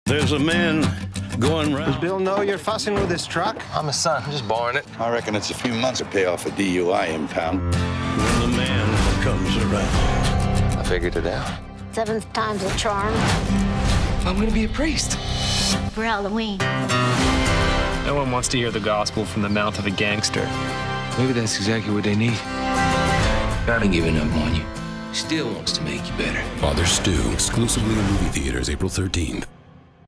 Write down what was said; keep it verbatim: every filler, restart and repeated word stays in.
There's a man going round. Does Bill know you're fussing with his truck? I'm his son. I'm just borrowing it. I reckon it's a few months to pay off a D U I impound. When the man comes around. I figured it out. Seventh time's a charm. I'm gonna be a priest. For Halloween. No one wants to hear the gospel from the mouth of a gangster. Maybe that's exactly what they need. Not giving up on you. Still wants to make you better. Father Stu, exclusively in movie theaters April thirteenth.